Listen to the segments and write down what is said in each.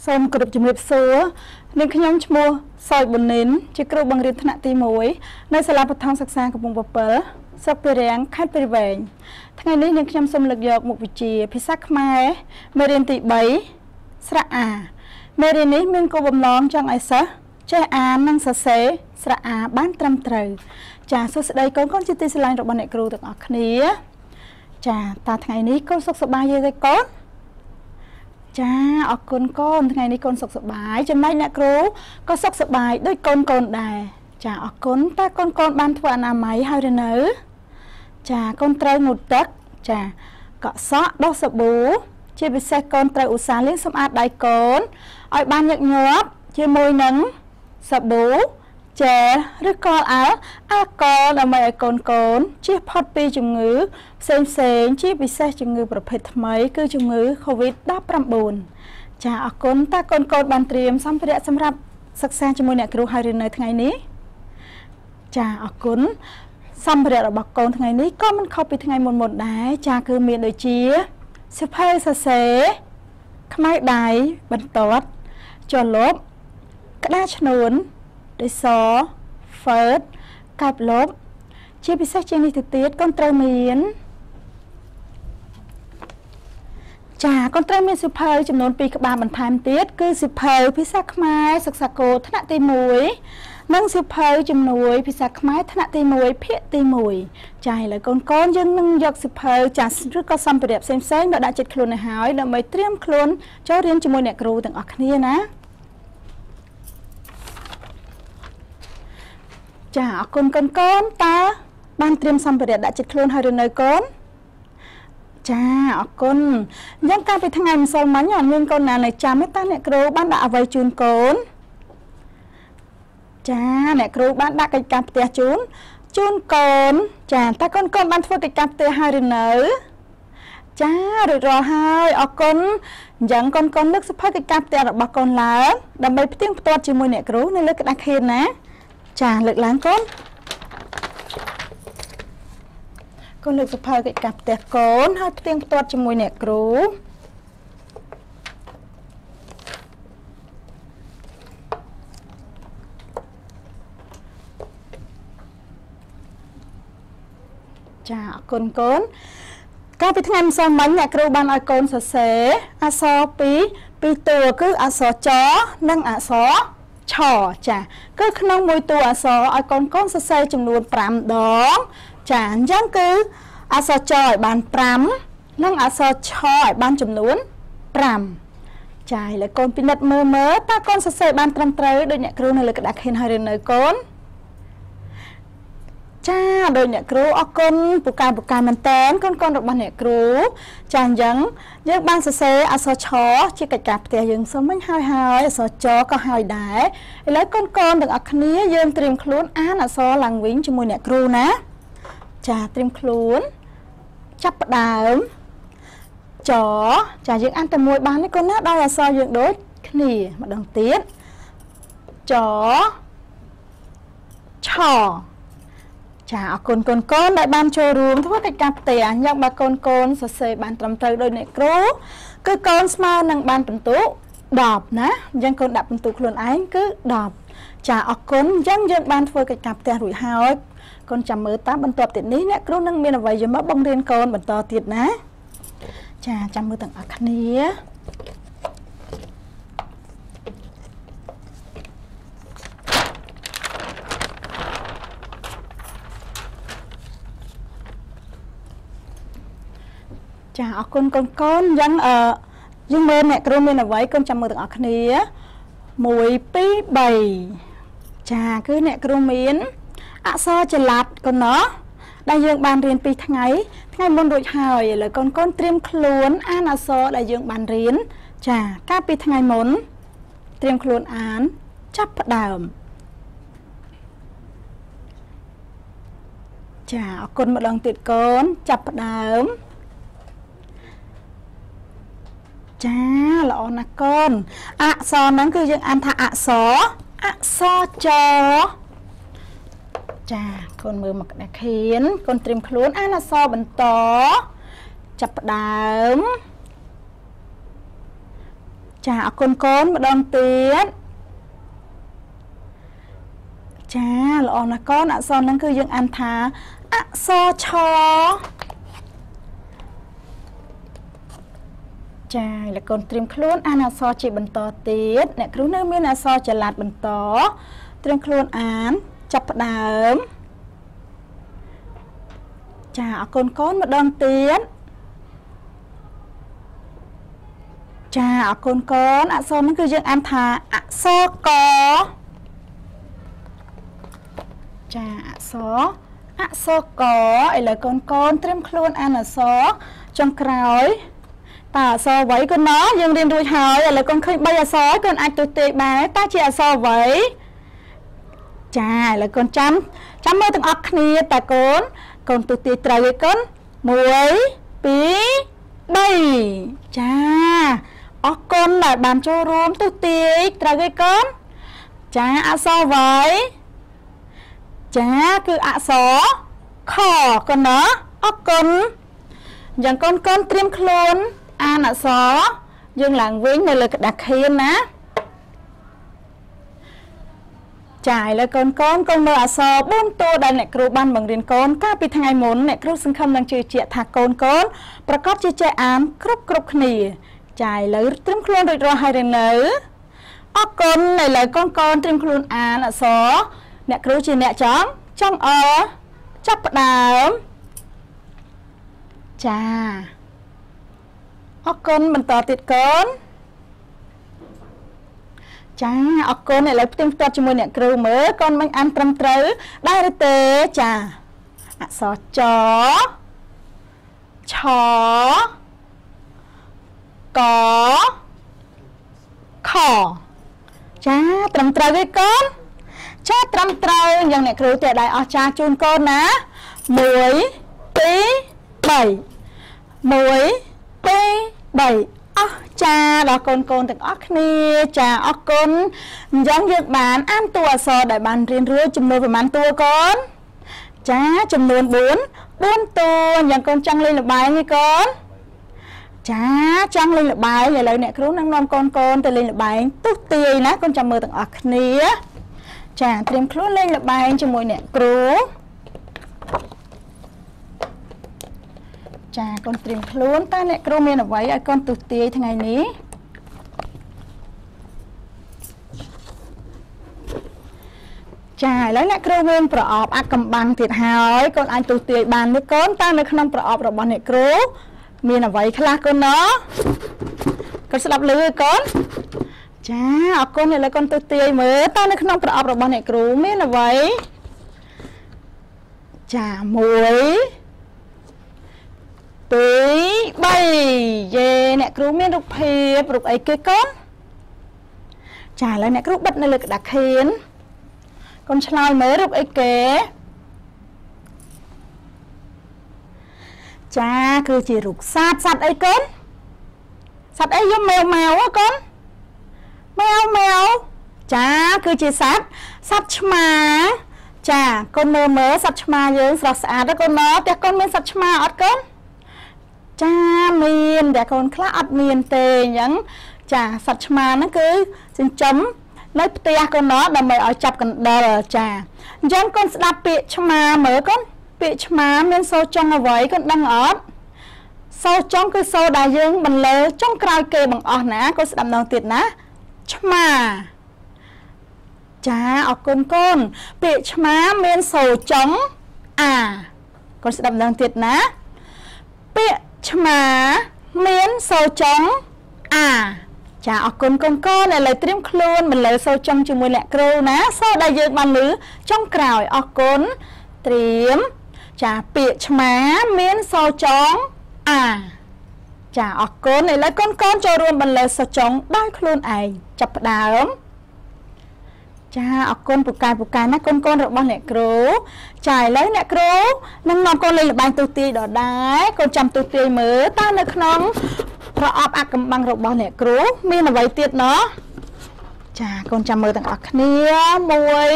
សូមគោរពជំរាបសួរនាងខ្ញុំឈ្មោះសយប៊ុននិនជាគ្រូបង្រៀនថ្នាក់ទី1នៅសាលាបឋមសិក្សាកំពង់ពពិលស្រុកពារាំងខេត្តព្រៃវែងថ្ងៃនេះនាងខ្ញុំសូមលើកយកមុខវិជ្ជាភាសាខ្មែរមេរៀនទី3ស្រៈអាមេរៀននេះមានគោលបំណងចង់ឲ្យសិស្សចេះអាននិងសរសេរស្រៈអាបានត្រឹមត្រូវចាសសួស្តីកូនជាទីស្រឡាញ់របស់អ្នកគ្រូទាំងអស់គ្នាចាតើថ្ងៃនេះកូនសុខសប្បាយទេកូនចាអរគុណកូនថ្ងៃនេះកូនសុខសប្បាយចំណែកអ្នកគ្រូក៏សុខសប្បាយដូចកូនដែរចាអរគុណតើកូនបានធ្វើអនាម័យហើយឬនៅចាកូនត្រូវងូតទឹកចាកក់សក់ដុសសាប៊ូជាពិសេសកូនត្រូវឧស្សាហ៍លាងសម្អាតដៃកូនឲ្យបានញឹកញាប់ជាមួយនឹងសាប៊ូជែលឬក៏អាល់កុលដើម្បីឲ្យកូនជៀសផុតពីជំងឺផ្សេងជាពិសេសជំងឺប្រភេទថ្មីគឺជំងឺ COVID-19 ចាអរគុណតើកូនបានត្រៀមសម្ភារៈសម្រាប់សិក្សាជាមួយអ្នកគ្រូហើយឬនៅថ្ងៃនេះចាអរគុណសម្ភារៈរបស់កូនថ្ងៃនេះក៏មិនខុសពីថ្ងៃមុនដែរចាគឺមានដូចជាសៀវភៅសរសេរខ្មៅដៃបន្ទាត់ចលបក្តារឈ្នួនដីសហ្វឺតកាប់លបជាពិសេសជាងនេះទៅទៀតកូនត្រូវមានចាកូនត្រូវមានសៀវភៅចំនួន2ក្បាលបន្ថែមទៀតគឺសៀវភៅភាសាខ្មែរសិក្សាគោលថ្នាក់ទី1និងសៀវភៅជំនួយភាសាខ្មែរថ្នាក់ទី1ភាគទី1ចាឥឡូវកូនយើងនឹងយកសៀវភៅចាស់ឬក៏សម្ភារៈផ្សេងមកដាក់ចិត្តខ្លួនឲ្យហើយដើម្បីត្រៀមខ្លួនចូលរៀនជាមួយអ្នកគ្រូទាំងអស់គ្នាណាចាអរគុណកូនតើបានត្រៀមសម្ភារៈដាក់ចិត្តខ្លួនហើយឬនៅកូនចាអរគុណអញ្ចឹងកាលពីថ្ងៃម្សិលមិញអត់មានកូនណានៅចាំទេតើអ្នកគ្រូបានដាក់អ្វីជូនកូនចាអ្នកគ្រូបានដាក់កិច្ចការផ្ទះជូនកូនចាតើកូនបានធ្វើកិច្ចការផ្ទះហើយឬនៅចារួចរាល់ហើយអរគុណអញ្ចឹងកូនលើកសៀវភៅកិច្ចការផ្ទះរបស់កូនឡើងដើម្បីផ្ទៀងផ្ទាត់ជាមួយអ្នកគ្រូនៅលើក្តារខៀនណាចាលើកឡើងកូនលើកសៀវភៅកិច្ចការផ្ទះកូនហើយផ្ទៀងផ្ទាត់ជាមួយអ្នកគ្រូចាអរគុណកូនកាលពីថ្ងៃម្សិលមិញអ្នកគ្រូបានឲ្យកូនសរសេរអក្សរពីរតួគឺអក្សរចនិងអក្សរឆចាគឺក្នុងមួយតួអក្សរឲ្យកូនសរសេរចំនួន5ដងចាអញ្ចឹងគឺអក្សរចឲ្យបាន5និងអក្សរឆឲ្យបានចំនួន5ចាឥឡូវកូនពិនិត្យមើលតើកូនសរសេរបានត្រឹមត្រូវដូចអ្នកគ្រូនៅលើក្តារខៀនហើយឬនៅកូនចាដោយអ្នកគ្រូអរគុណពូកែមែនតើកូនរបស់អ្នកគ្រូចាអញ្ចឹងយើងបានសរសេរអក្សរឆជាកិច្ចការផ្ទះយើងសុំមិញហើយអក្សរចក៏ហើយដែរឥឡូវកូនទាំងអស់គ្នាយើងត្រៀមខ្លួនអានអក្សរឡើងវិញជាមួយអ្នកគ្រូណាចាត្រៀមខ្លួនចាប់ផ្ដើមចចាយើងអានតែមួយបានទេកូនណាដោយអក្សរយើងដូចគ្នាម្ដងទៀតចឆចាអរគុណកូនដែលបានចូលរួមធ្វើកិច្ចការផ្ទះអញ្ចឹងបើកូនសរសេរបានត្រឹមត្រូវដោយអ្នកគ្រូគឺកូនស្មើនឹងបានពិន្ទុ10ណាអញ្ចឹងកូនដាក់ពិន្ទុខ្លួនឯងគឺ10ចាអរគុណអញ្ចឹងយើងបានធ្វើកិច្ចការផ្ទះរួចហើយកូនចាំមើលតាមបន្ទាប់ទៀតនេះអ្នកគ្រូនឹងមានអ្វីយកមកបង្រៀនកូនបន្តទៀតណាចាចាំមើលទាំងអស់គ្នាចាអរគុណកូនអញ្ចឹងយើងមើលអ្នកគ្រូមានអ្វីកូនចាំមើលទាំងអស់គ្នា1 2 3ចាគឺអ្នកគ្រូមានអក្សរចល័តកូនណោះដែលយើងបានរៀនពីថ្ងៃមុនរួចហើយឥឡូវកូនត្រៀមខ្លួនអានអក្សរដែលយើងបានរៀនចាកាលពីថ្ងៃមុនត្រៀមខ្លួនអានចាប់ផ្ដើមចាអរគុណម្ដងទៀតកូនចាប់ផ្ដើមចាល្អណាស់កូនអក្សរហ្នឹងគឺយើងអានថាអក្សរចចាកូនមើលមកក្តារខៀនកូនត្រៀមខ្លួនអានអក្សរបន្តចាប់ផ្ដើមចាអរគុណកូនម្ដងទៀតចាល្អណាស់កូនអក្សរហ្នឹងគឺយើងអានថាអក្សរឆចាលោកកូនត្រៀមខ្លួនអានអក្សរជាបន្តទៀតអ្នកគ្រូនៅមានអក្សរចល័តបន្តត្រៀមខ្លួនអានចាប់ផ្ដើមចាអរគុណកូនម្ដងទៀតចាអរគុណកូនអក្សរហ្នឹងគឺយើងអានថាអក្សរកចាអក្សរកឥឡូវកូនកូនត្រៀមខ្លួនអានអក្សរចុងក្រោយតើអក្សរអ្វីកូនណោះយើងរៀនរួចហើយឥឡូវកូនឃើញ3អក្សរកូនអាចទស្សន៍ទាយបានតើជាអក្សរអ្វីចាឥឡូវកូនចាំមើលទាំងអស់គ្នាតើកូនទស្សន៍ទាយត្រូវឯកូន1 2 3ចាអរគុណដែលបានចូលរួមទស្សន៍ទាយត្រូវឯកូនចាអក្សរអ្វីចាគឺអក្សរខកូនណាអរគុណយ៉ាងកូនត្រៀមខ្លួនអានអក្សរយើងឡើងវិញនៅលើក្តារខៀនណាចាឥឡូវកូនមើលអក្សរ4តួដែលអ្នកគ្រូបានបង្រៀនកូនកាលពីថ្ងៃមុនអ្នកគ្រូសង្ឃឹមនឹងជឿជាក់ថាកូនប្រកបជាចេះអានគ្រប់គ្នាចាឥឡូវត្រៀមខ្លួនរួចរាល់ហើយឬនៅអរគុណឥឡូវកូនត្រៀមខ្លួនអានអក្សរអ្នកគ្រូជាអ្នកចង់ចាប់ផ្ដើមចាអរគុណបន្តទៀតកូនចាអរគុណឥឡូវផ្ទៀងផ្ទាត់ជាមួយអ្នកគ្រូមើលកូនមិនអានត្រឹមត្រូវដែរឬទេចាអក្សរចឆកខចាត្រឹមត្រូវទេកូនចាត្រឹមត្រូវយ៉ាងអ្នកគ្រូតែដែរអស្ចារ្យជូនកូនណា1 2 3 1 2 3អស្ចារ្យដល់កូនទាំងអស់គ្នាចាអរគុណអញ្ចឹងយើងបានអានតួអក្សរដែលបានរៀនរួចចំនួនប្រមាណតួកូនចាចំនួន4តួយ៉ាងកូនចង់លេងល្បែងទេកូនចាចង់លេងល្បែងឥឡូវអ្នកគ្រូនឹងនាំកូនទៅលេងល្បែងទស្សន៍ទាយណាកូនចាំមើលទាំងអស់គ្នាចាត្រៀមខ្លួនលេងល្បែងជាមួយអ្នកគ្រូចាកូនត្រៀមខ្លួនតើអ្នកគ្រូមានអ្វីឲ្យកូនទស្សន៍ទាយថ្ងៃនេះចាឥឡូវអ្នកគ្រូមានប្រអប់អាថ៌កំបាំងទៀតហើយកូនអាចទស្សន៍ទាយបានទេកូនតើនៅក្នុងប្រអប់របស់អ្នកគ្រូមានអ្វីខ្លះកូនណោះកូនស្ដាប់ឮទេកូនចាអរគុណឥឡូវកូនទស្សន៍ទាយមើលតើនៅក្នុងប្រអប់របស់អ្នកគ្រូមានអ្វីចា1 2 3យេអ្នកគ្រូមានរូបភាពរូបអីគេកូនចាឥឡូវអ្នកគ្រូបិទនៅលើក្តារខៀនកូនឆ្លើយមើលរូបអីគេចាគឺជារូបសត្វអីកូនសត្វអីយំម៉ែវកូនម៉ែវចាគឺជាសត្វឆ្មាចាកូនមើលសត្វឆ្មាយើងស្រស់ស្អាតទេកូនណោះតែកូនមានសត្វឆ្មាអត់កូនចាមានតែកូនខ្លះអត់មានទេអញ្ចឹងចាសត្វឆ្មាហ្នឹងគឺចិញ្ចឹមនៅផ្ទះកូនណោះដើម្បីឲ្យចាប់កណ្ដុរចាអញ្ចឹងកូនស្ដាប់ពាក្យឆ្មាមើលកូនពាក្យឆ្មាមានសូរចុងអ្វីកូនដឹងអត់សូរចុងគឺសូរដែលយើងបន្លឺចុងក្រោយគេបង្អស់ណាកូនស្ដាប់ម្ដងទៀតណាឆ្មាចាអរគុណកូនពាក្យឆ្មាមានសូរចុងអាកូនស្ដាប់ម្ដងទៀតណាពាក្យឆ្មាមានសូរចុងអាចាអរគុណកូនឥឡូវត្រៀមខ្លួនបន្លឺសូរចុងជាមួយអ្នកគ្រូណាសូរដែលយើងបានឮចុងក្រោយអរគុណត្រៀមចាពាក្យឆ្មាមានសូរចុងអាចាអរគុណឥឡូវកូនចូលរួមបន្លឺសូរចុងដោយខ្លួនឯងចាប់ផ្ដើមចាអរគុណពូកែណាកូនរបស់អ្នកគ្រូចាឥឡូវអ្នកគ្រូនឹងនាំកូនលេងល្បែងទស្សន៍ទាយដដែលកូនចាំទស្សន៍ទាយមើលតើនៅក្នុងប្រអប់អាថ៌កំបាំងរបស់អ្នកគ្រូមានអ្វីទៀតណោះចាកូនចាំមើលទាំងអស់គ្នា1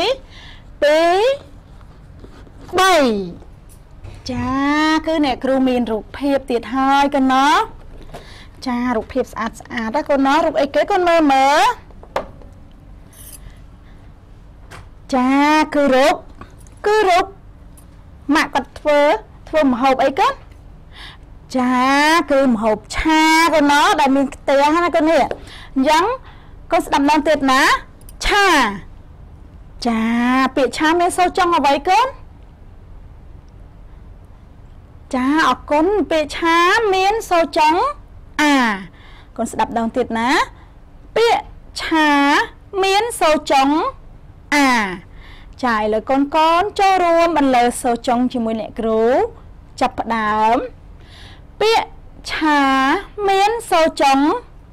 2 3ចាគឺអ្នកគ្រូមានរូបភាពទៀតហើយកូនណោះច cha rụp hiệp đó con nói rụp ấy kế con mơ mơ cha cứ rụp mạ quật phơ mà hộp ấy con cha cứ mà hộp cha con nó đại mình tè ha con nè giống con sẽ đầm lên tiệt ná cha bị cha mấy sâu trong ở vậy con cha ở con bị cha miếng sâu trắng con sẽ đập đầu tiệt ná bị cha miếng sâu trắng chạy lời con cho rùm bằng lời sâu trắng chỉ mùi nẹ cứu chập đám bị cha miếng sâu trắng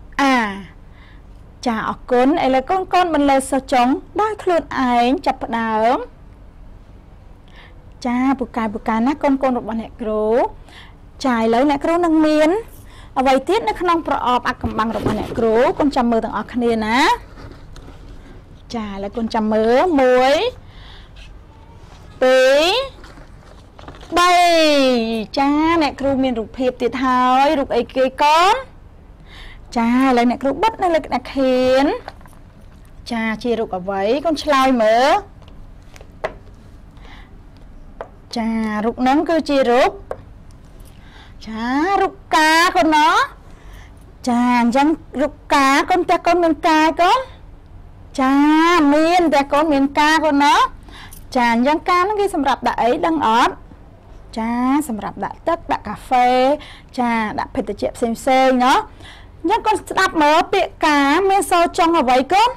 chả ở con ấy là con bằng lời sâu trắng đôi luôn ảnh chập đám cha bù cài nát con được bằng nẹ cứu chạy lời nẹ cứu nâng miếng ở vậy tiết nó không pro ọp cầm bằng được bằng nẹ cứu con chăm mơ thằng ở khăn nè ná chà là con chăm mơ muối tí bay cha nè kêu miền rụp hiệp tiệt hơi rụp ấy kia con cha lại nè kêu bắt nó lại nè khiến cha chia rụp ở vậy con slide mở cha rụp nắng cứ chia rụp cha rụp cá con nó cha chẳng rụp cá con ta con miền cá con cha miền ta con miền cá con nó cha chẳng cá nó ghi sầm rạp đã ấy đang ót cha sầm rạp đã tất đã cà phê cha đã phải tự chép xem nó nhắc con đạp mở bịa cá miếng sâu trong ở vậy con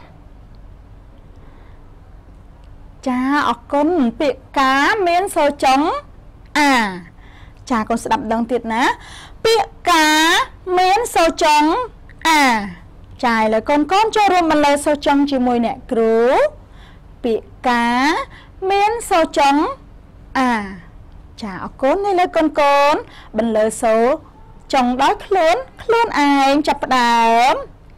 cha ở con bịa cá miếng sâu trống cha con sẽ đạp đằng tiệt ná bịa cá miếng sâu trống chài là con cho rùm bằng lời sâu trống chỉ mùi nẹ cứu bịa cá miếng sâu trống chả con hay là con bằng lời số chồng đói luôn ai chập đám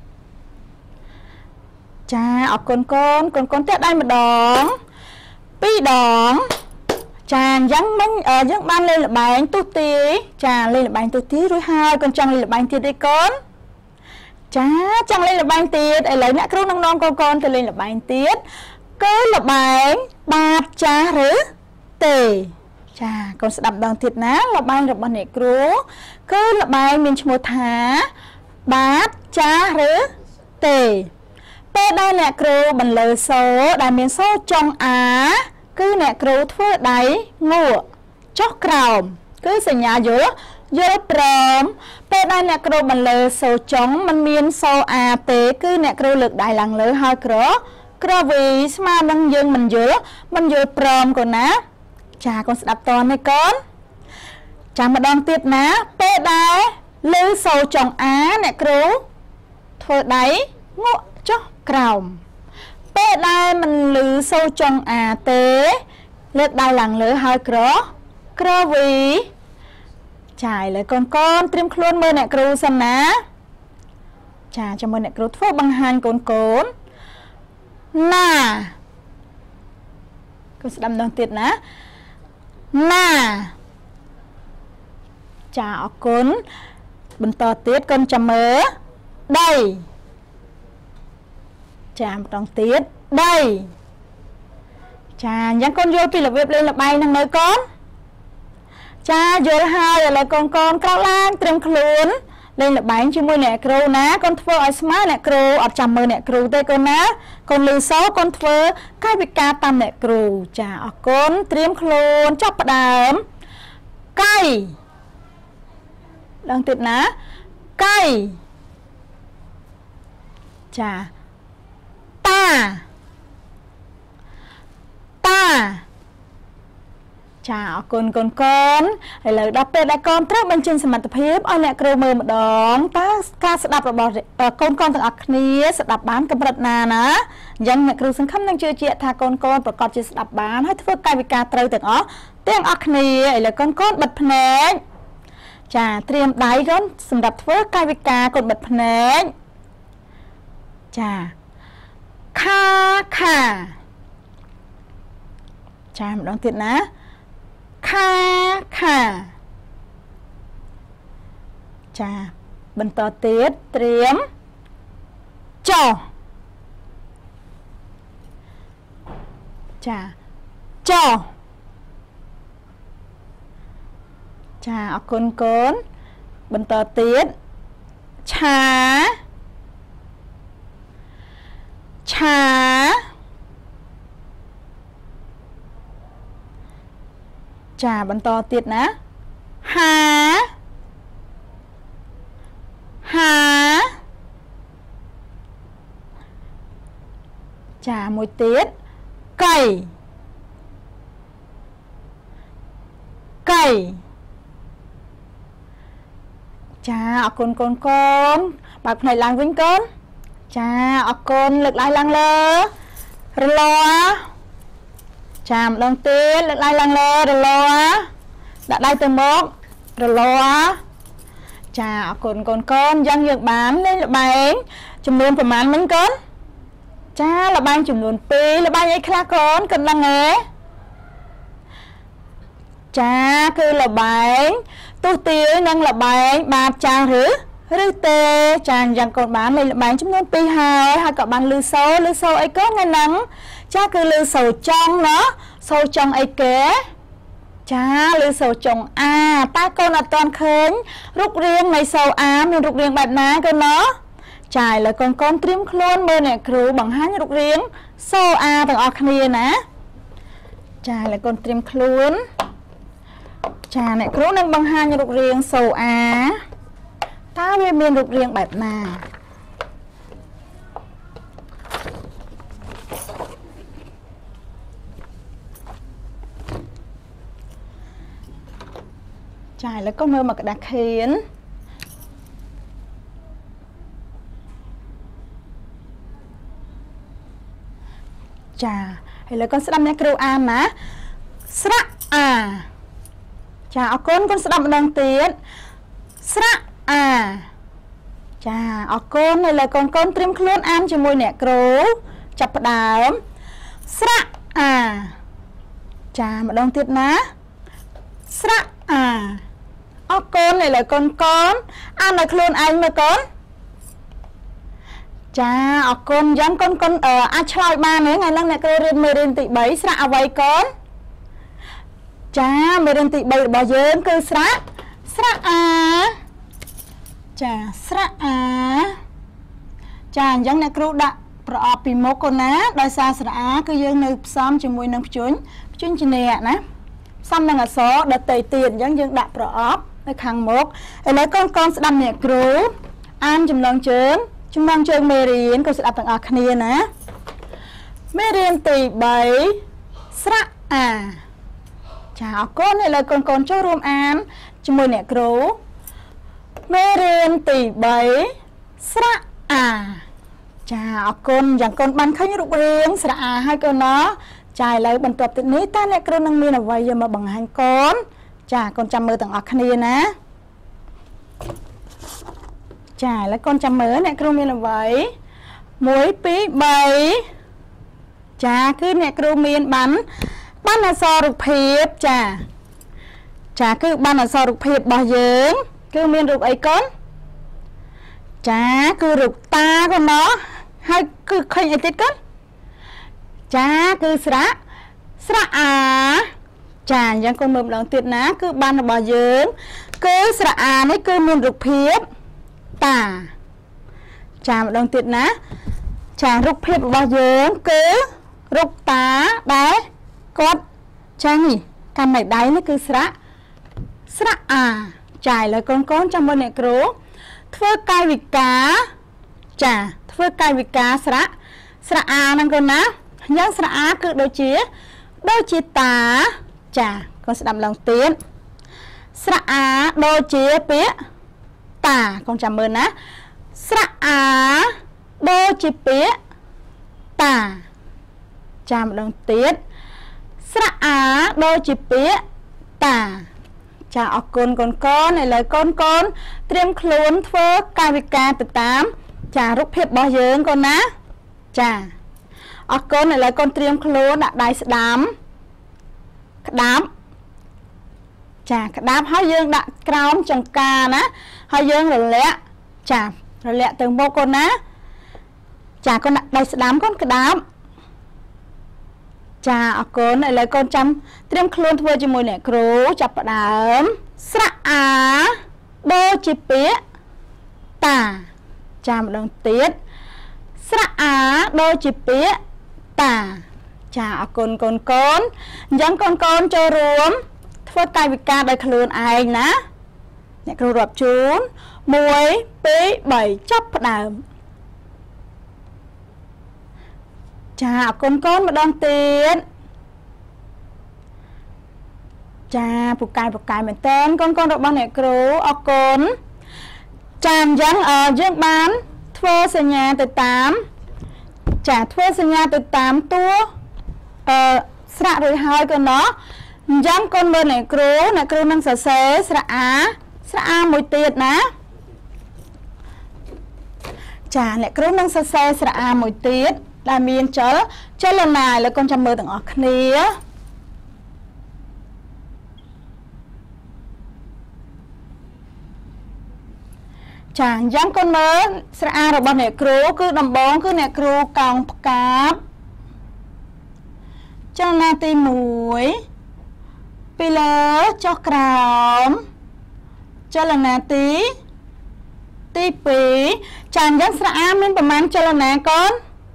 cha ở con tết đây mà đón pi đón cha dáng bánh ở dáng ban lên là bánh tu tí cha lên là bánh tu tí rồi hai con chăng lên là bánh tiết đi con cha chăng lên là bánh tiết ấy lấy nãy cứu non con thì lên là bánh tiết cứ là bánh bát cha rứ tề cha con sẽ đập đòn thịt ná là bánh được bằng nệ cứu cứ là bánh mình một thá bát cha rứ tề bê đây nè cứu bằng lời số đại miền số trong cứ nè cứu thua đáy ngủ chót cào cứ sẽ nhà dưới trộm bê đây nè cứu bằng lời số chống mình miền số tế cứ nè cứu lực đại lặng lỡ hơi cửa vì mà đang dương mình dưới trộm còn ná cha con sẽ đập toàn này con cha mà đang tiết ná bê đây lư sầu chồng nè cứu thua đáy ngủ chót cào bê đây mình lư sâu trong tế lực đai lặng lỡ hơi cửa vì chải lại con trim khuôn mơ nè cứu xem ná chà cho mơ nè cứu thuốc bằng hành con nà con sẽ đâm đòn tiệt ná nà chà ở con bình to tiết con chà mơ đây chà một đòn tiết đây chà nhắn con vô khi là việc lên là bay năng nơi con cha vô hai là con cao lan trem khluôn lên là bánh chứ môi nè kêu ná con thưa ai smart nè kêu ở chầm mơ nè kêu tê con ná con lư số con thưa cái việc ca tam nè kêu chà ở con trem khluôn chắp đám cây đang tiệt ná cây chà ta chà con hay là đọc tên đại con trước bên trên sân mặt tập hiếp ở nè kêu mơ một đón ta sẽ đạp vào con thằng ạc nia sẽ đạp bán cầm bật nà ná dân nè kêu sân khăm đang chưa chuyện tha con và con chỉ sẽ đạp bán hết phước cai vì ca trâu từng ó tiếng ạc nia hay là con bật nè chà triêm đáy con sân đạp phước cai vì ca con bật nè chà kha chà một đón tiện ná kha chà បន្តទៀតត្រៀមចោចាចោចាអរគុណកូនបន្តទៀតឆាឆាចាបន្តទៀតណាហាហាចាមួយទៀតកៃកៃចាអរគុណកូនកូនបើកភ្នែកឡើងវិញកូនចាអរគុណលើកដៃឡើងលើរលាចាម្ដងទៀតលើកដៃឡើងលើរលាដាក់ដៃទៅមករលាចាអរគុណកូនកូនយ៉ាងយើងបានលេងល្បែងចំនួនប្រមាណមិញកូនចាល្បែងចំនួន2ល្បែងអីខ្លះកូនកណ្ដឹងទេចាគឺល្បែងទូទាយនិងល្បែងបាតចាស់ឬទេចាយ៉ាងកូនបានលេងល្បែងចំនួន2ហើយក៏បានលឺសូអីកូនថ្ងៃហ្នឹងចាគឺលឺសូចង់ណាសូចង់អីគេចាលឺសូចង់អាតើកូនអត់ទាន់ឃើញរូបរាងនៃសូអាមានរូបរាងបែបណាកូនណាចាឥឡូវកូនត្រៀមខ្លួនមើលអ្នកគ្រូបង្ហាញរូបរាងសូអាទាំងអស់គ្នាណាចាឥឡូវកូនត្រៀមខ្លួនចាអ្នកគ្រូនឹងបង្ហាញរូបរាងសូអាតើវាមានរូបរាងបែបណាចាឥឡូវកូនមើលមកក្តារខៀនចាឥឡូវកូនស្ដាប់អ្នកគ្រូអានណាស្រៈអាចាអរគុណកូនស្ដាប់ម្ដងទៀតស្រៈអាចាអរគុណឥឡូវកូនត្រៀមខ្លួនអានជាមួយអ្នកគ្រូចាប់ផ្ដើមស្រៈអាចាម្ដងទៀតណាស្រៈអាអរគុណឥឡូវកូនអានឲ្យខ្លួនឯងមើលកូនចាអរគុណយ៉ាងកូនអាចឆ្លើយបានទេថ្ងៃឡើងអ្នកគ្រូរៀនមេរៀនទី3ស្រៈអ្វីកូនចាមេរៀនទី3របស់យើងគឺស្រៈអាចាស្រៈអាចាអញ្ចឹងអ្នកគ្រូដាក់ប្រអប់ពីមុខកូនណាដោយសារស្រៈអាគឺយើងនៅផ្សំជាមួយនឹងព្យញ្ញជាអ្នកណាផ្សំនឹងអក្សរដតេទៀតអញ្ចឹងយើងដាក់ប្រអប់នៅខាងមុខឥឡូវកូនស្ដាប់អ្នកគ្រូអានចំណងជើងមេរៀនកូនស្ដាប់ទាំងអស់គ្នាណាមេរៀនទី3ស្រៈអាចាអរគុណឥឡូវកូនចូលរួមអានជាមួយអ្នកគ្រូមេរៀនទី3ស្រៈអាចាអរគុណយ៉ាងកូនបានឃើញរូបរាងស្រៈអាហើយកូនណាចាឥឡូវបន្ទាប់ពីនេះតើអ្នកគ្រូនឹងមានអ្វីយកមកបង្ហាញកូនចាកូនចាំមើលទាំងអស់គ្នាណាចាឥឡូវកូនចាំមើលអ្នកគ្រូមានអ្វី1 2 3ចាគឺអ្នកគ្រូមានបានអក្សររូបភាពចាគឺបានអក្សររូបភាពរបស់យើងគឺមានរូបអីកូនចាគឺរូបតាកូនណោះហើយគឺឃើញអីទៀតកូនចាគឺស្រៈអាចាអញ្ចឹងកូនមើលម្ដងទៀតណាគឺបានរបស់យើងគឺស្រៈអានេះគឺមានរូបភាពតាចាម្ដងទៀតណាចារូបភាពរបស់យើងគឺរូបតាដែលគាត់ចានេះកាន់នៅដៃនេះគឺស្រៈអាចាឥឡូវកូនចាំមើលអ្នកគ្រូធ្វើកាយវិការចាធ្វើកាយវិការស្រៈអាហ្នឹងកូនណាអញ្ចឹងស្រៈអាគឺដូចជាតាចាកូនស្ដាប់ឡើងទៀតស្រៈអាដូចជាពាក្យតាកូនចាំមើលណាស្រៈអាដូចជាពាក្យតាចាំម្ដងទៀតស្រៈអាដូចជាពាក្យតាចាអរគុណកូនឥឡូវកូនត្រៀមខ្លួនធ្វើកាយវិការទៅតាមចារូបភាពរបស់យើងកូនណាចាអរគុណឥឡូវកូនត្រៀមខ្លួនដាក់ដៃស្ដាំក្តាប់ចាក្តាប់ហើយយើងដាក់ក្រោមចង្កាណាហើយយើងរលាក់ chà rồi lẹ từ một con ná chà con đây sẽ đám con cái đám chà ở con này lấy con chăm tiêm khôn thua cho mùi nè cừu chập đám sạ á đô chi pía tà chà một đồng tiết sạ á đô chi pía tà chà ở con dẫn con cho rùm thua tay bị ca đây khôn ai ná nè cừu rập chún mùi pí bảy chập đám chà con một đòn tiền chà bục cài mình tên con được bao nhiêu cừu ở con chàm dáng ở dương bán thuê xe nhà từ 8 chà thuê xe nhà từ 8 tua sạ rồi hai con đó dáng con bên này cừu năng sở xế sạ mùi tiệt ná chà này cừu năng sở xế sạ mùi tiệt là miền chớ lần này là con chăm mơ từng ở khía chàng dáng con mơ sẽ rồi bọn này cừu cứ đầm bóng cứ nè cừu còng cáp cho na tì muối pi lơ cho cào cho là nà tí pí chàng dáng sẽ mìnhประมาณ cho là nè con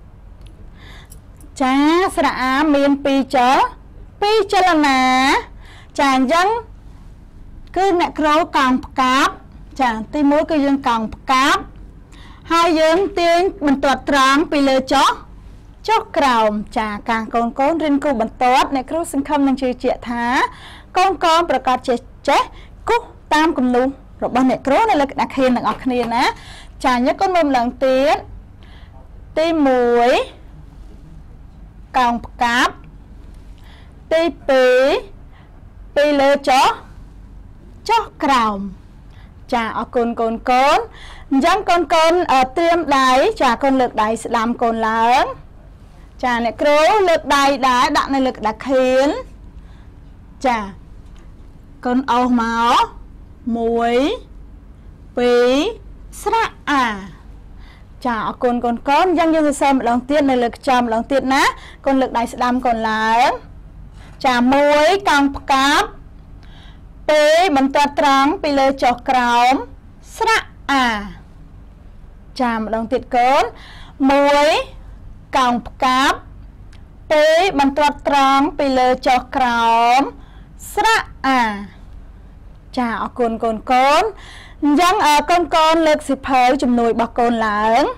chà sạ miền pi chớ là nà chàng dân cứ nè cừu còng cáp chàng tí muối cứ dân còng cáp hai dân tiên mình tuột trắng pi lơ chó cào chà càng con riêng cô bẩn tốt nè cừu sinh khâm năng chơi chuyện thá conประกาศchết cúc tam cùng luôn rồi bọn nè cừu này là đặc hiền là ngọc hiền á chà nhớ con mồm lần tiếng tí muối còng cáp tí pí lơ chó cào chà ở con dáng con ở tiêm đáy chà con lực đáy sẽ làm con lớn chà này cừu lực đáy đá đạn này lực đặc hiến chà con âu máu muối pí sạ chà ở con dáng như xem lần tiên này lực chầm lần tiên ná con lực đáy sẽ làm con lớn chà muối còng cáp pí mình ta trắng pi lơ cho cào sạ chà một đồng tiết con muối còng cáp pí mình ta trắng pi lơ cho cào sạ chà ở con dáng ở con lực xịp hơi chùm nồi bọc con lớn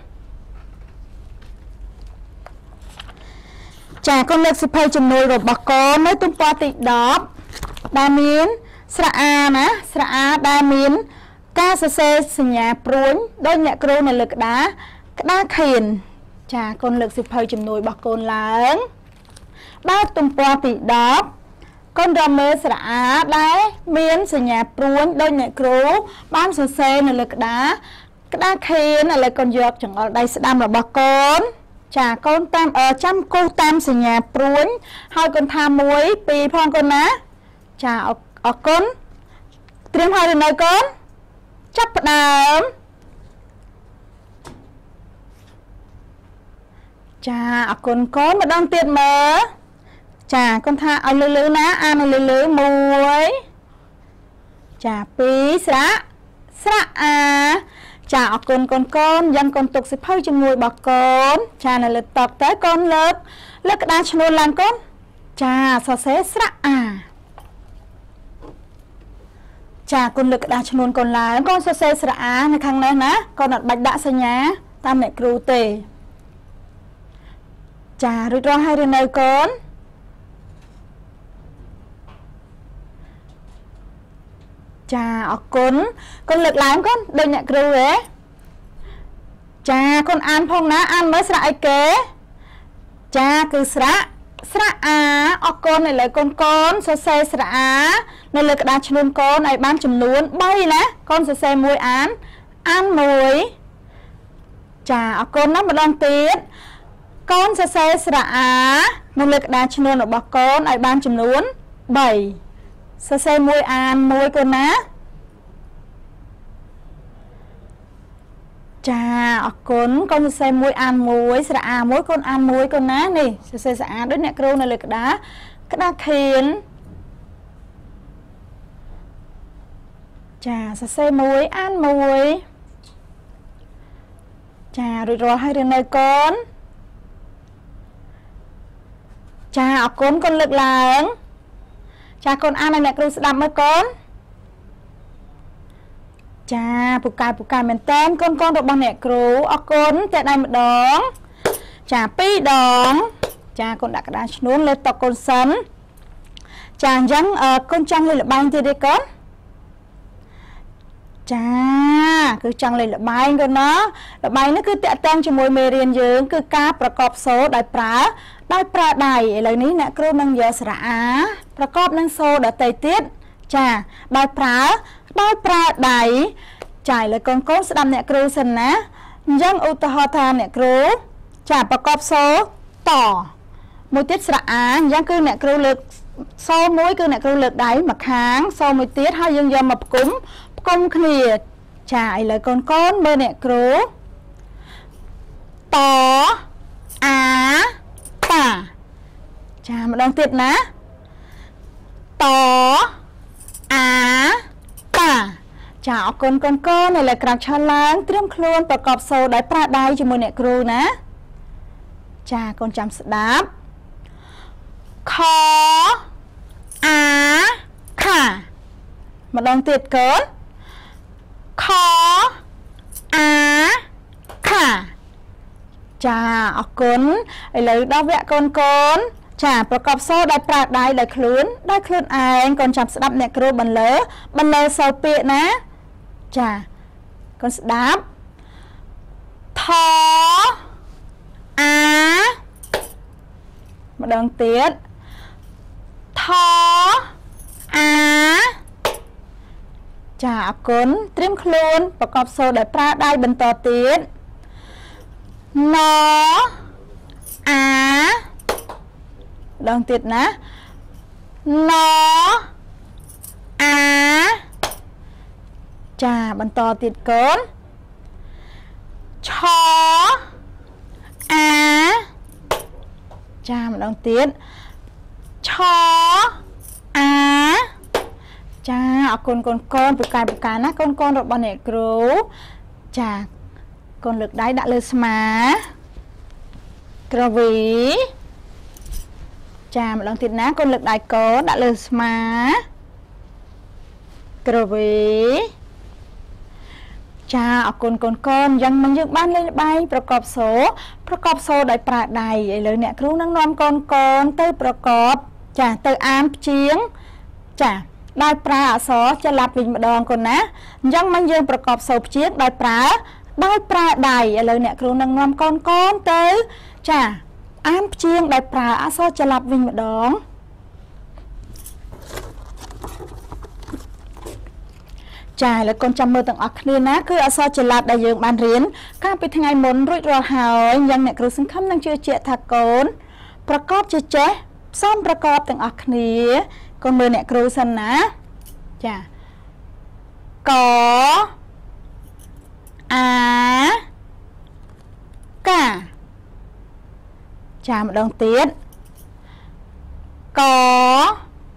chà con lực xịp hơi chùm nồi rồi bọc con nói tung qua tị đó đa miến sạ ná sạ đa miến ca sê nhà pruốn đôi nhẹ cừu này lực đá khiền chà con lực xịp hơi chùm nồi bọc con lớn ba tung qua tị đó con rò mê sạ đá miến nhà pruốn đôi nhẹ cừu ban sê này lực đá khiền này là con dược chẳng ở đây sẽ đam là bọc con chà con tam ở trăm cô tam nhà pruốn hai con tham muối pi phong con ná chà ở con tiêm hai lần này con chấp đám chà ở con mà đang tiền mà chà con tha ở lư ná ăn lư muối chà pí sạ chà ở con dân con tục sẽ phơi cho mùi bọc con chà này là tập tới con lớp đá cho làm con chà sao xé sạ chà con lực đá cho con là con sao xé sạ này khang này ná con đặt bạch đã xây nhá tam mẹ cừu tề chà rồi hai đứa này con chà ở con lực làm con đôi nhẹ cừu ấy chà con ăn phong ná ăn mới sạ kế chà cứ sạ ở con này là con sao xe sạ này là đá chôn con này ban chùm luôn bay nè con sao xe muối ăn muối chà ở con nó một lần tiết con sao xe sạ này là đá chôn ở bọc con này ban chùm luôn bảy sao xe muối ăn muối con ná chà ở con xe muối ăn muối sẽ à muối con ăn muối con ná nè sẽ à đứa nè kêu này là cái đá khiến chà xe muối ăn muối chà rồi hay đường này con chà ở con lực lớn chà con ăn này nè kêu sẽ đâm với con chà bù cài mình tên con được bằng nè kêu ở con tại đây một đón chà pi đón chà con đặt đá xuống lên tộc con sấn chà dáng con trăng lên là bánh thì đi con chà cứ trăng lên là bánh con nó là bánh nó cứ tẹt tăng cho môi mê riêng dưỡng cứ cáประกอบ số đại pra đầy lời ní nè kêu nâng giờ sảประกอบ nâng số đã tây tiết chà đại pra đầy trải lời con cố sẽ đâm nè kêu sân ná dáng ưu tà tha nè kêu chà ประกอบ số tỏ một tiết sả dáng cứ nè kêu lực số muối cứ nè kêu lực đáy mà kháng số một tiết hai dương giờ mập cúng công khỉa trải lời con bên nè kêu tỏ á tả chà một đồng tiết ná tỏ á tả chà con này là cặp cho láng tiêm luôn ประกอบ số ได้ปลาได้cho môi nè kêu ná chà con chăm sẽ đáp khó á khả một đồng tiết cớn khó á khả chà ở con ấy lấy đau vẽ con chà ประกอบ số ได้ปลาได้ได้คลื่นไอ้con chăm sẽ đáp nè kêuบันเลอ sau pịa ná chà con sẽ đáp thó á một đồng tiết thó á chà con tiêm khuôn ประกอบ số ได้ปลาได้บรรทอติดnó á đồng tiết ná nó á chà bắn to tiết cốn chó á chà một đồng tiết chó á chà con bực cài ná con rồi bọn nè cứu chà con lực đáy đã lơ má cờ ví chà một đồng tiết ná con lực đáy có đã lơ má cờ ví chà ở conยังมันยึกบ้านเลยใบประกอบ số ได้ปลาใดเลยเนี่ยครูนั่งนอมconเตยประกอบchàเตยอามเชียงchà ได้ปลาสอจะรับวิ่งมาดองคนนะยังมันยึกประกอบ số เชียงได้ปลาใดเลยเนี่ยครูนั่งนอมconเตยchà อามเชียงได้ปลาสอจะรับวิ่งมาดองchà là con chăm mơ tầng ọc này ná cứ ở sau chỉ lạt đại dương bàn riến các bị thằng ngày muốn rủi ro hào nhưng nè cứ sinh khăm năng chưa chuyện thật cốn ประกอบ chưa chế xong ประกอบ tầng ọc này con mơ nè cứ sinh ná chà có á cả chà một đồng tiết có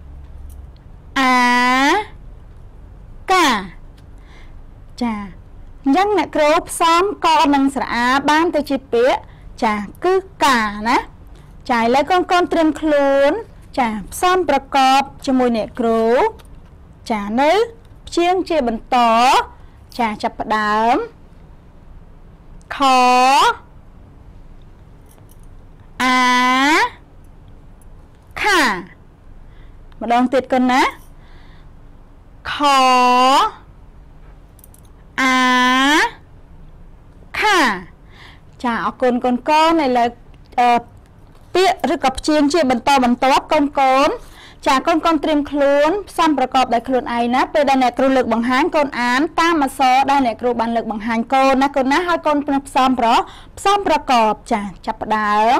á cả chà dân nè cướp xóm con nâng xã ban tới chi pía chà cứ cả ná chài lấy con trơn khốn chà xóm ประกอบ cho môi nè cướp chà nữ chiêng chia bẩn tỏ chà chập đám khó á khả một đồng tiết con ná khó á khả chà con này là tiết rồi cặp chiên chia bẩn to con chà con tiêm khuôn xong ประกอบ ได้ khuôn ai náไปได้ nè kêu lực bằng hán con án ta mà soได้ nè kêu bằng lực bằng hán con ná hai con xong ประกอบ chà chập đám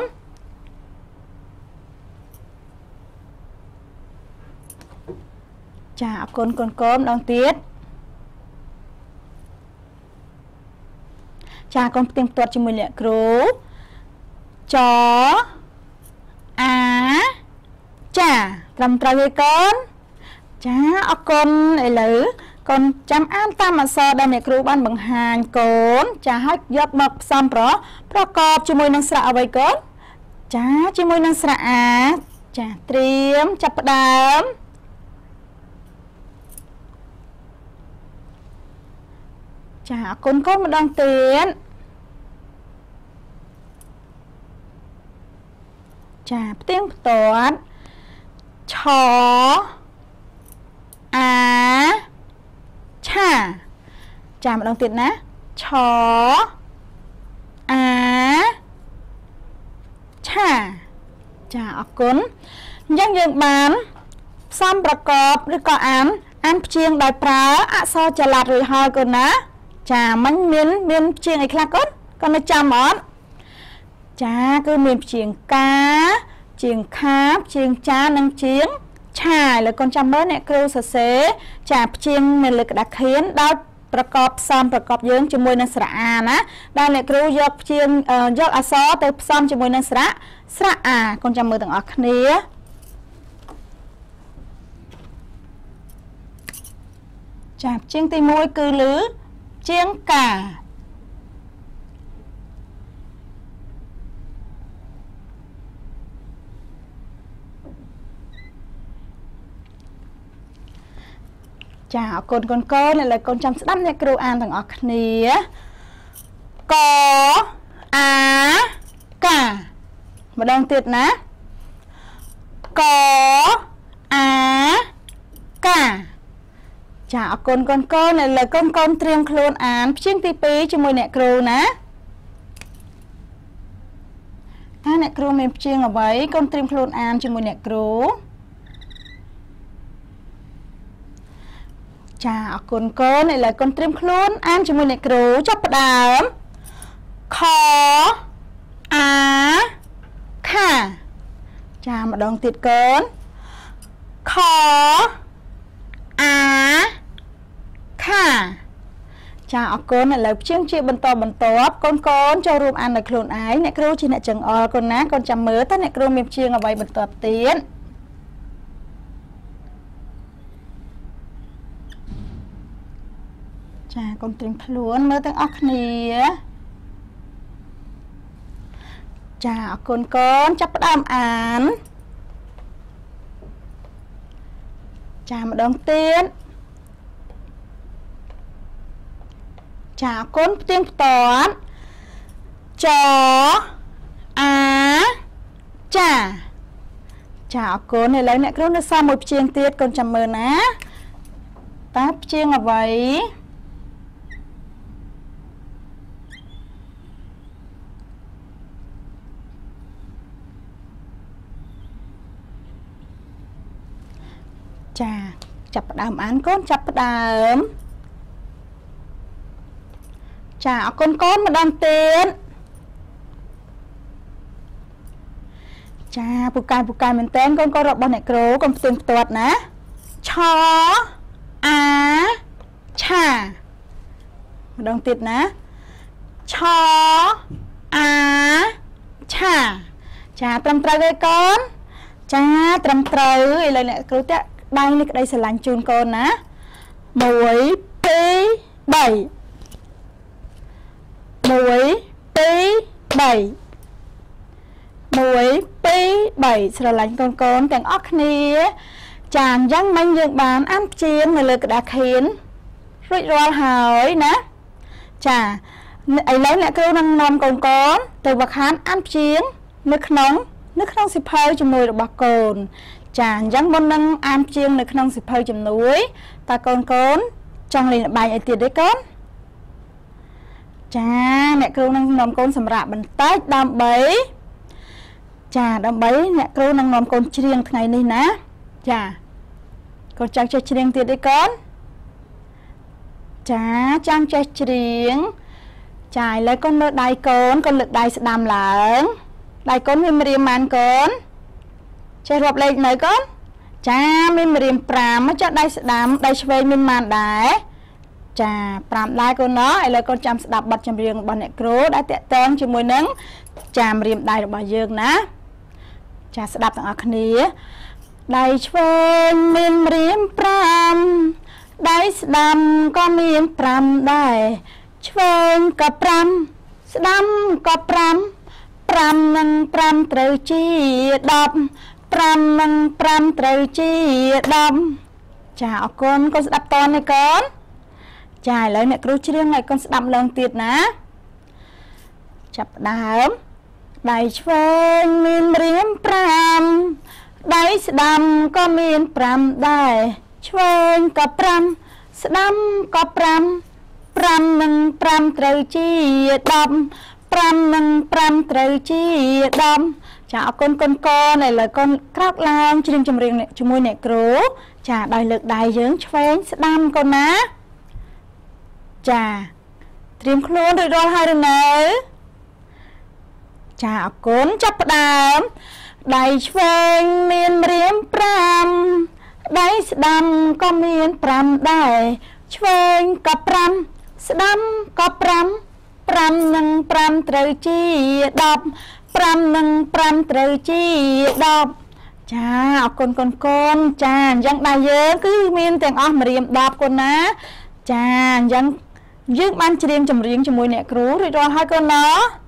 chà con đón tiết ចាកូនផ្ទៀងផ្ទាត់ជាមួយអ្នកគ្រូចអាចាត្រឹមត្រូវទេកូនចាអរគុណឥឡូវកូនចាំអានតាមអក្សរដែលអ្នកគ្រូបានបង្ហាញកូនចាហើយយកមកផ្សំប្រកបជាមួយនឹងស្រៈអ្វីកូនចាជាមួយនឹងស្រៈអាចាត្រៀមចាប់ផ្ដើមចាអរគុណកូនម្ដងទៀតចាផ្ទៀងផ្ទាត់ឆអាឆាចាម្ដងទៀតណាឆអាឆាចាអរគុណអញ្ចឹងយើងបានផ្សំប្រកបឬក៏អានព្យាង្គដោយប្រើអក្សរចល័តរួចហើយកូនណាចាមិញមានព្យាង្គអីខ្លះកូនកូននៅចាំអត់ចាគឺមានព្យាង្គកាព្យាង្គខាព្យាង្គចានិងព្យាង្គឆាឥឡូវកូនចាំមើលអ្នកគ្រូសរសេរចាព្យាង្គនៅលើក្តារខៀនដោយប្រកបផ្សំប្រកបយើងជាមួយនឹងស្រៈអាណាដែលអ្នកគ្រូយកព្យាង្គយកអក្សរទៅផ្សំជាមួយនឹងស្រៈអាកូនចាំមើលទាំងអស់គ្នាចាព្យាង្គទី1គឺលឺព្យាង្គកាចាអរគុណកូនកូនឥឡូវកូនចាំស្ដាប់អ្នកគ្រូអានទាំងអស់គ្នាកអាកម្ដងទៀតណាកអាកាចាអរគុណកូនកូនឥឡូវកូនកូនត្រៀមខ្លួនអានព្យាង្គទី2ជាមួយអ្នកគ្រូណាអ្នកគ្រូមានព្យាង្គអ្វីកូនត្រៀមខ្លួនអានជាមួយអ្នកគ្រូចាអរគុណកូនឥឡូវកូនត្រៀមខ្លួនអានជាមួយអ្នកគ្រូចាប់ផ្ដើមខអាខាចាម្ដងទៀតកូនខអាខាចាអរគុណឥឡូវព្យាង្គជាបន្តបន្ទាប់កូនកូនចូលរួមអានដោយខ្លួនឯងអ្នកគ្រូជាអ្នកចង្អុលកូនណាកូនចាំមើលតើអ្នកគ្រូមានព្យាង្គអ្វីបន្ទាប់ទៀតចាកូនត្រៀមខ្លួនមើលទាំងអស់គ្នាចាអរគុណកូនចាប់ផ្ដើមអានចាម្ដងទៀតចាអរគុណផ្ទៀងផ្ទាត់ចអាចាចាអរគុណឥឡូវអ្នកគ្រូនៅសល់មួយព្យាង្គទៀតកូនចាំមើលណាតើព្យាង្គអ្វីចាចាប់ផ្ដើមអានកូនចាប់ផ្ដើមចាអរគុណកូនម្ដងទៀតចាពូកែមែនតើកូនរបស់អ្នកគ្រូកូនផ្ទៀងផ្ទាត់ណាឆអាឆាម្ដងទៀតណាឆអាឆាចាត្រឹមត្រូវទេកូនចាត្រឹមត្រូវឥឡូវអ្នកគ្រូតាក់ដៃនេះក្តីស្រឡាញ់ជូនកូនណា1 2 3 1 2 3ស្រឡាញ់កូនកូនទាំងអស់គ្នាចាអញ្ចឹងមិញយើងបានអានព្យាង្គនៅលើក្តារខៀនរួចរាល់ហើយណាចាឥឡូវអ្នកគ្រូនឹងនាំកូនកូនទៅវឹកហាត់អានព្យាង្គនៅក្នុងសិភៅជំនួយរបស់កូនចាអញ្ចឹងមុននឹងអានព្យាង្គនៅក្នុងសិភៅជំនួយតើកូនកូនចង់លេងល្បែងអីទៀតទេកូនចាអ្នកគ្រូនឹងនាំកូនសម្រាប់បន្តិចដើម្បីអ្នកគ្រូនឹងនាំកូនច្រៀងថ្ងៃនេះណាចាកូនចង់ចេះច្រៀងទៀតទេកូនចាចង់ចេះច្រៀងចាឥឡូវកូនមើលដៃកូនលើកដៃស្ដាំឡើងដៃកូនមានម្រាមប៉ុន្មានកូនចេះរាប់លេខនៅកូនចាមានម្រាម5មកចុះដៃស្ដាំដៃឆ្វេងមានប៉ុន្មានដែរ Chà, pram đai con nó, ai lời con chăm đạp bật chăm riêng bằng nẹ krô đã tẹt tên cho mùi nâng chàm riêng đai được bà dương ná. Chà, sẽ đạp tặng ạc ní. Đai chvên miên riêng pram, đai đam có miên pram đai. Chvên có pram, đam có pram, pram nâng pram trời chi đọc, pram nâng pram trời chi đọc. Chà, con sẽ đạp toàn này con. Chà, lấy mẹ kêu riêng này con sẽ đâm lần tiệt ná. Chập đám. Đáy chvên miên riêng pram, đáy đam có miên pram đáy. Chvên có pram, đam có pram, pram nâng pram trời chi đâm, pram nâng pram trời chi đâm. Chà, con này là con khóc làm riêng chùm riêng này chùm môi nẹ krố. Chà, đáy lực đáy dưỡng chvên đam con ná. Chà, tìm khuôn rồi rồi hai đừng nè. Chà, cốn chấp đám. Đáy chvên miên riêng pram, đáy đam có miên pram đáy. Chvên có pram, đam có pram, pram nâng pram trời chi đọc, pram nâng pram trời chi đọc. Chà, con chà, dân đáy dơ cứ miên tên ốc mà riêng đọc con ná. Chà, dân dương ban riêng chùm riêng cho mùi nẹ krú rồi rồi hai con nó.